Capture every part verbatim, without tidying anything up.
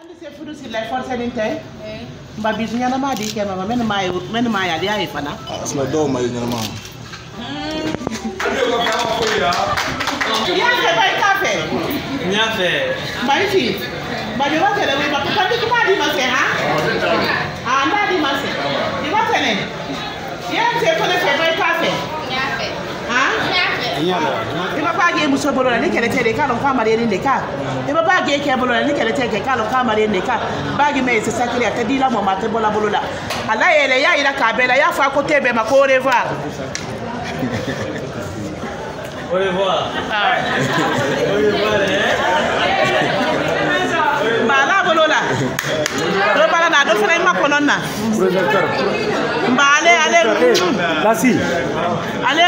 andi se fudu si lay forcé din tay mba bisu ñana ma di ke ma men may men ma ya di ay fana asma do may ñana ma ya ke bay café nya fe bay fi ba yo wa tele ba ko kandi ko ma di ma se ha ah nda di ma se di ba tele ya se ko le fe bay café ya fe ha iba bage muso bolo ni kele tele ka lon ka mari ni ka iba bage ke bolo ni kele tele ka lon ka mari ni ka bage me se sakiri ata dila mo mate bola bolo la ala ele ya ila ka bela ya fa ko tebe ma ko revoir au revoir au revoir mbala bolo la do bala na do fana ma ko non na mbale ale la si ale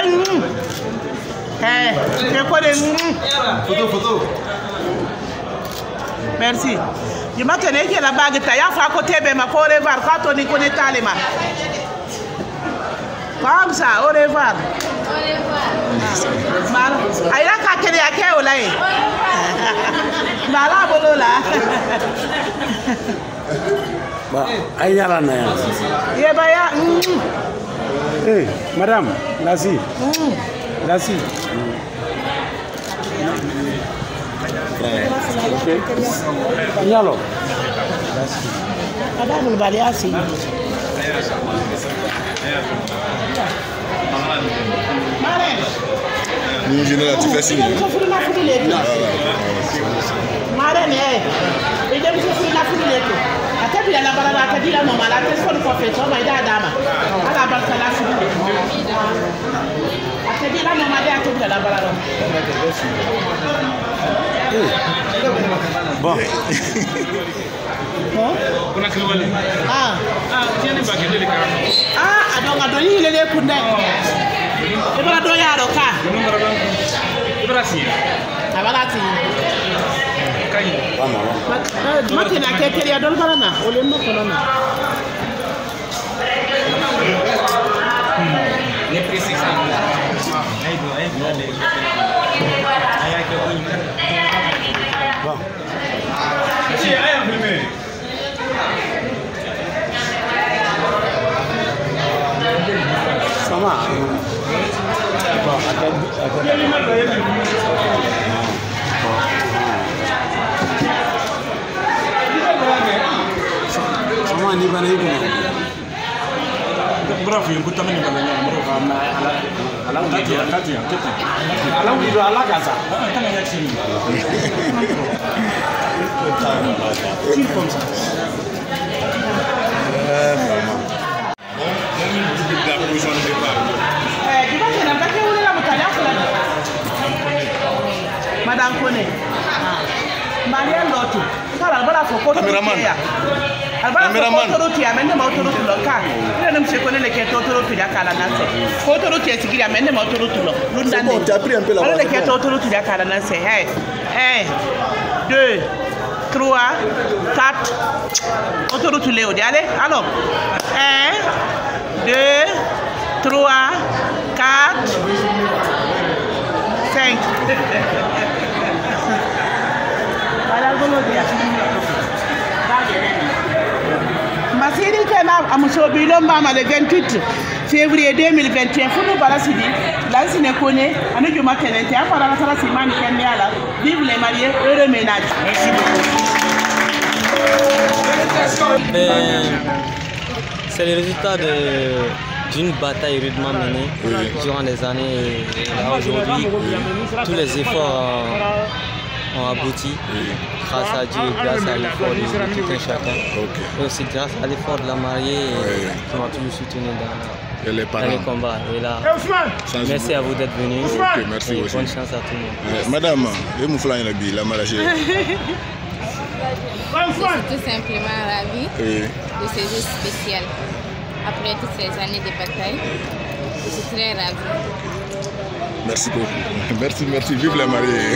eh c'est quoi des photo photo merci je m'attendais que la bague ta ya fa côté be ma ko revoir quand on y connaît talema comme ça au revoir au revoir mal ay la ka kele ake o la e mala bolo la ba ay yara na ya ye ba ya eh madame la si la si ok nyalo ada bul bali asi mare ni général tu fais signe mare ne e dem so furi na furi leto atabi la barara atadila no mala te so ko fe so mai da dama ala barka la furi atadila no mala atadila la barara bon bon kuna kilwale ah ah tieni bagende le karamo ah adonga do yile le kunde e bara do yaro ka numero do ibra si abalati kai mama mate na ke teriya dol barana o le no kono na ne precisa ai do ai do ai ai que bon si ai imprimé sama bon sama ni bana yuko bravo yungu tamani bana nyama bravo na ala ala tati tati tati ala ndio ala kaza tanga ya chini si comme ça euh vraiment eh di ba na ba ke wala la mutala fula madame Kone Maria Lotu sala bala fo ko cameraman albara ko to ruti amende ma to ruti lo ka ina nem se Kone le ke to to ruti da kala na se ko to ruti sigiri amende ma to ruti lo lunda ne tu as pris un peu la voix le ke to to ruti da kala na se hey un deux trois quatre to ruti le o di allez alors un deux trois quatre cinq Masiri kana amusobilo mama le vingt-huit février deux mille vingt et un funu balasidi lansine Kone anu juma tenente afara na sala simani kende ala vive les mariés heureux ménage. Merci beaucoup. Ben, c'est le résultat de d'une bataille rudement menée oui. durant les années. Et là aujourd'hui, oui. tous les efforts ont, ont abouti oui. grâce à Dieu et grâce à l'effort de, de tout un chacun. Okay. Et aussi grâce à l'effort de la mariée oui. qui m'a toujours soutenu dans, et les, dans les combats. Et là, merci à vous d'être venus. Okay, merci et aussi. Bonne chance à tout le monde. Ouais, madame, et mon flan la bille, la mariée. Je suis tout simplement ravie oui. de ce jour spécial. Après toutes ces années de bataille, je suis très ravie. Merci beaucoup. Merci, merci. Vive la mariée.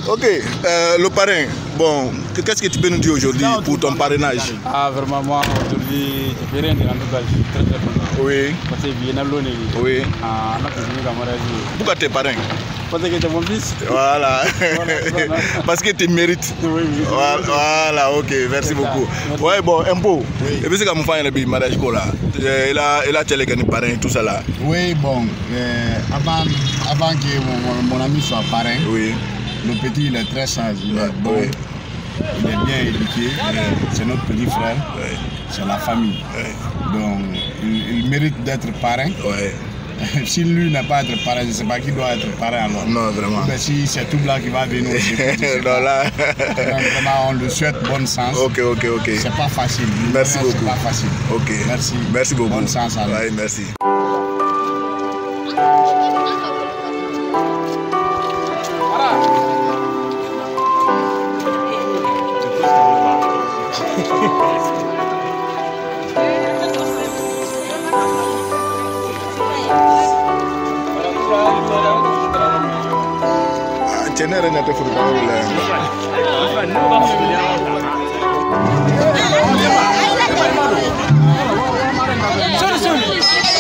Ok, euh, le parrain, bon, qu'est-ce que tu peux nous dire aujourd'hui pour ton parrainage? Ah, vraiment, moi, aujourd'hui, je fais rien, en tout cas, je suis très très content. Oui. Parce que bien abonné. Oui. Ah, on a prévenu la mariage. Pourquoi tu es parrain? Parce que tu es mon fils. Voilà. Parce que tu mérites. Oui, oui. Voilà, voilà, ok, merci beaucoup. Ouais, bon, un peu. Et puis c'est comme faire un mariage là. Il a, il a télé que parrain et tout ça là. Oui, bon, euh, avant, avant que mon, mon ami soit parrain, oui. Le petit il est très sage, il est bon, oui. Il est bien éduqué, oui. C'est notre petit frère, oui. C'est la famille. Oui. Donc il, il mérite d'être parrain. Oui. Si lui n'est pas être parrain, je ne sais pas qui doit être parrain alors. Non, vraiment. Mais si c'est tout là qui va venir aussi. Non, là. Donc, vraiment, on lui souhaite bonne chance. Ok, ok, ok. C'est pas facile. Merci beaucoup. C'est pas facile. Ok. Merci. Merci beaucoup. Bonne chance à lui. Oui, merci. Tenere na tefu kwa ule. Sorry sorry.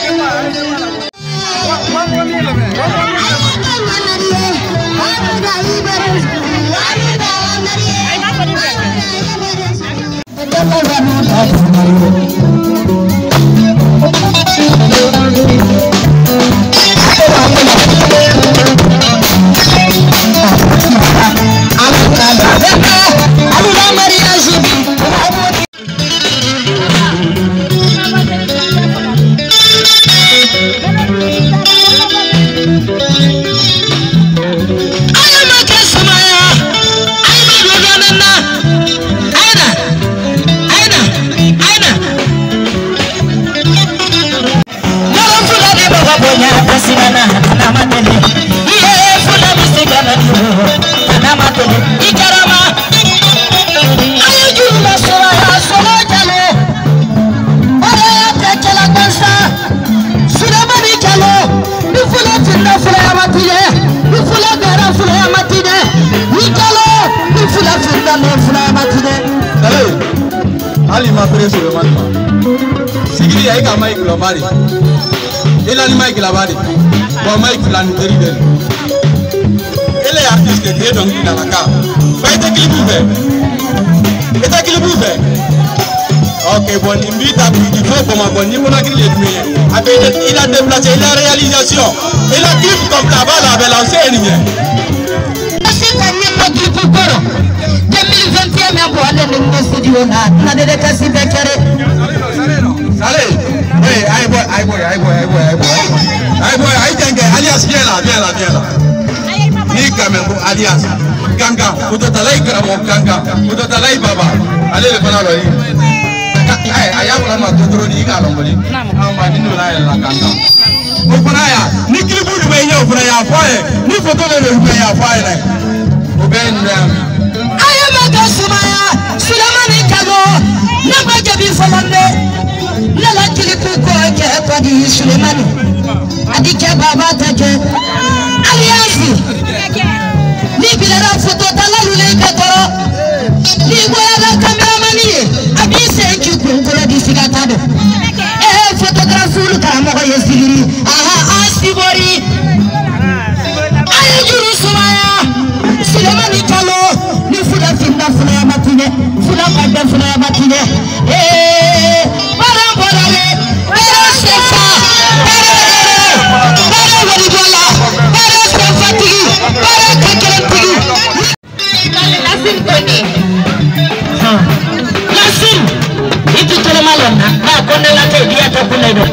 Ali ma pere sur le matma. Sigili ay ka Mike Lomari. Ela ni Mike Labari. Bon Mike la nuteri de. Elle est artiste qui est donc dans la cave. Faites un clip ouvert. Faites un clip ouvert. Ok, bon, invite à il faut pour ma bonne niveau la grille de mais il a déplacé la réalisation. Et la clip comme là-bas l'avait lancé une ligne. C'est un clip pour deux mille vingt et un mais pour aller dans le studio là, on a des cassis de carré. Allez, hey, aïe boy, aïe boy, aïe boy, aïe boy, aïe boy, aïe boy, aïe boy, alias viens là, viens là, viens là. Ni quand même alias, Ganga, vous êtes allé gramo Ganga, vous êtes allé Baba, allez le panalo. Aïe, aïe, aïe, ma tutro ni galo moli. Ah, ma ni nous là la Ganga. Au panaya, ni clip du meilleur au panaya foye, ni photo de le meilleur foye. Au ben aïe, ma gasumaya, Sulamani Kago, n'a pas de falande. Nala clip quoi que pas dit Sulamani. Adike Baba Take. Aliasi. Ni bilara photo dala lule katoro. Ni goya caméraman abi senki kunkola disigata de. Eh photographe lu karamo yesiri. Aha asibori. Ayo juru sumaya. Sulemani Kalo ni fuda finda fuda ya matine. Fuda kadda fuda ya matine. Eh bara borale. Bara sefa. Bara bara walibola. Bara sefa tigi. Bara kakere tigi. Lasim Tony. Lasim. Itu tole malona. Na kone la te dia ta kune do.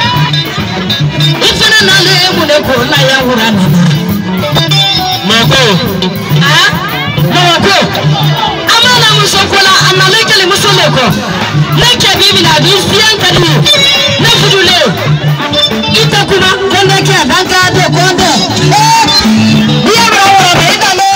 Ifana na le mune ko na ya urana. Moko. Ah? Moko. Amana musokola analeke le musoleko. Leke bibi na bisian kadi. Na fudule. Itakuma konde kia danka de konde. Eh! Biya bra be italo.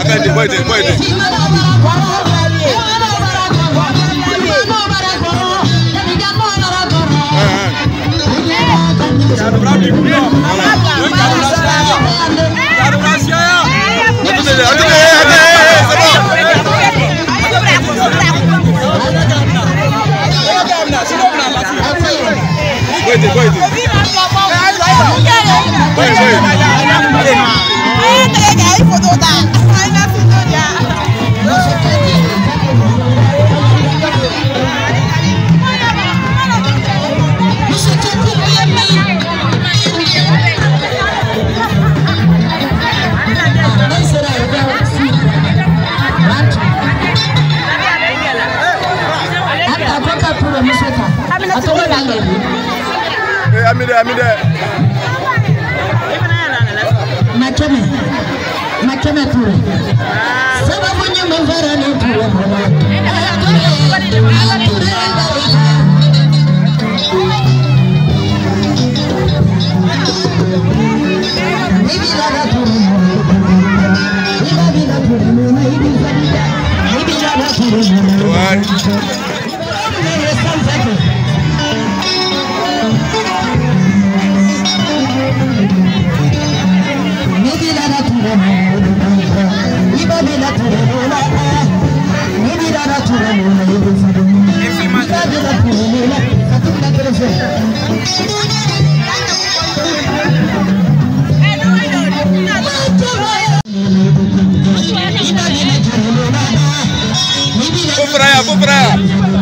Boy, boy, boy. Wait, wait. Wait, Amide, Amide. Makeme, makeme Touré. Saba bunyi mvara ni Touré mwana. Compraya, compraya.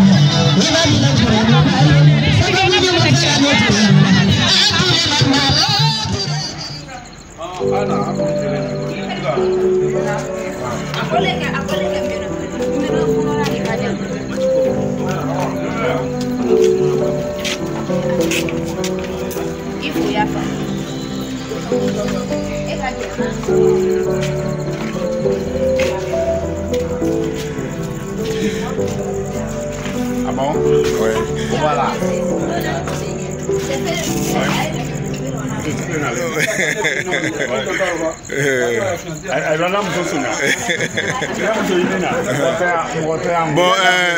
Ah bon? Oui. Voilà. Bon,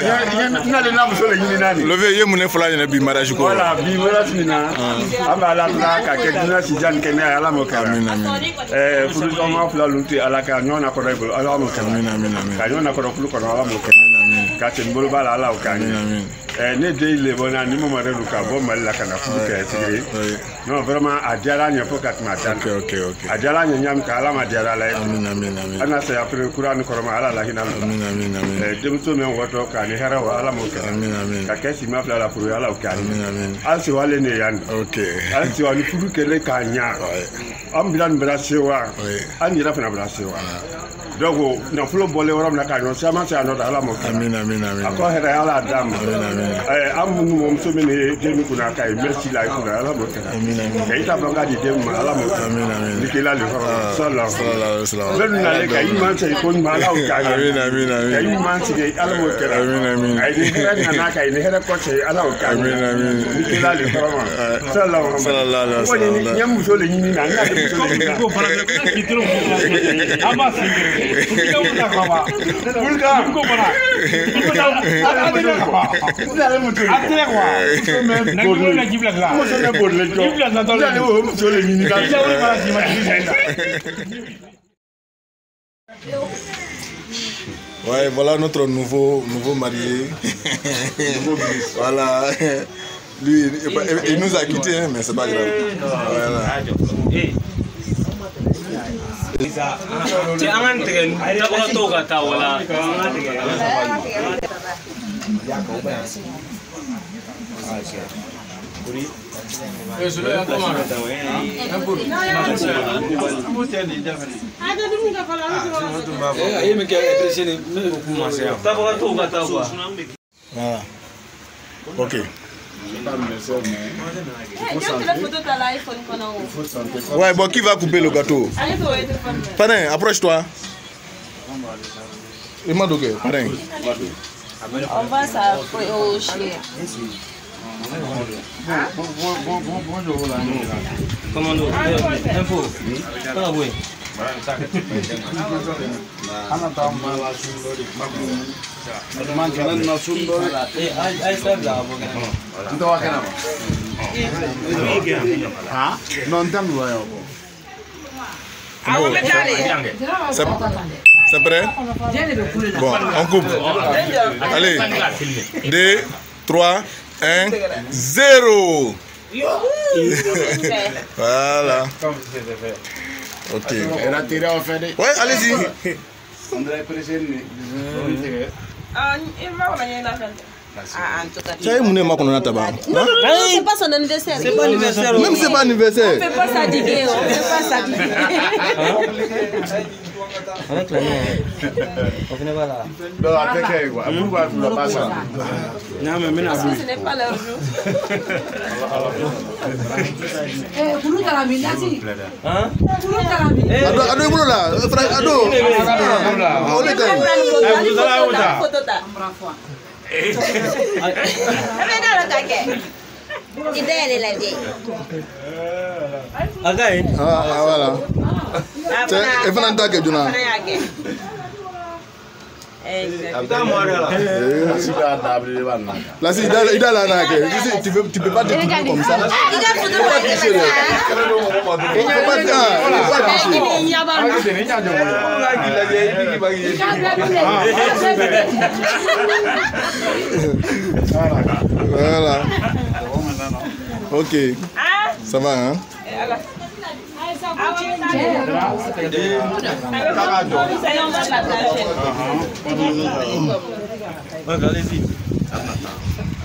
le vieux mon enfant il a bi mariage quoi. Voilà, bi mariage nina. Aba la la ka ke dina si jan kene ala mo ka. Amin amin. Eh, pour le moment fla luti ala ka nyon na ko rebo ala mo ka. Amin amin amin. Ka nyon na ko ko ala mo ka. Amin. Ka tin bolo bala ala o ka. Amin amin. Eh, ne de le bona ni mo mare lu ka bo mal la kana fu ka tigi. Non vraiment a diara nya fo ka ma tan. OK OK OK. A diara nya nyam ka ala ma diara la. Amin amin amin. Ana sa après Qur'an ko ma ala la hina. Amin amin amin. Eh, dem so me woto ka ni hera wa ala mo ka. Amin amin. Ka ke si ma fla la furu ala o ka. Amin amin. Al si wale ne yan. OK. Al si wale furu ke le ka nya. Am bilan bra sewa. An yira fa na bra sewa. Donc na fulo bole wora na ka no sama sa no ala mo. Amin amin amin. Ako hera ala dam. Amin amin. Eh, am mu mo so me ne dem ku na kai merci la ku na ala mo ka. Amin amin. Kai ta banga di dem ala mo. Amin amin. Dikela le sallallahu alaihi wasallam. Ben na le kai man sai ko ma ala o ka. Amin amin amin. Kai man sai ala mo ka. Amin amin. Ai di na na kai ne hera ko sai ala o ka. Amin amin. Dikela le sallallahu alaihi wasallam. Ko ni nyam so le ni na na so le ni. Ko fara ko ki tro ko. Aba singere. Bulga bulga ko bara. Ko ta ate ko. Ate mutu. Ate ko. Na ko na jibla la. Mo so na bodle ko. Jibla na to le. Mo so le ni ka. Ja o bara si ma ni sa. Ouais, voilà notre nouveau nouveau marié. Voilà. Lui, il, il nous a quittés, hein, mais c'est pas grave. Voilà. Voilà. Ok. Ouais, bon, qui va couper le gâteau? Parin, approche-toi. Demande au gars, parin. On va ça au chien. Commando, info. Pas oui. C'est prêt? Bon, on coupe. Allez, deux, trois, un, zéro. Voilà. Ok. Ouais, allez-y. Ça y est, mon est qu'on a tabac. C'est pas son anniversaire. C'est pas anniversaire. Même c'est pas anniversaire. On fait pas ça diguer, on fait pas ça diguer. Avec la main. On finit pas là. Non, attends, quoi. Pourquoi vous ne pas ça? Non, mais maintenant, ce n'est pas leur jour. Eh, pour nous, t'as la mine, là-dessus. Hein? Pour nous, t'as la mine. Ado, ado, ado, là. Frère, ado. On est là. Vous allez où ça? Photo, t'as. Eh bien, dans le taquet. Il est la vieille. Ah, voilà. Et vous n'entendez que Duna. Là, c'est il a la nague. Tu peux, tu peux pas te trouver comme ça. Voilà. Ok. Ça va, hein? Allez-y.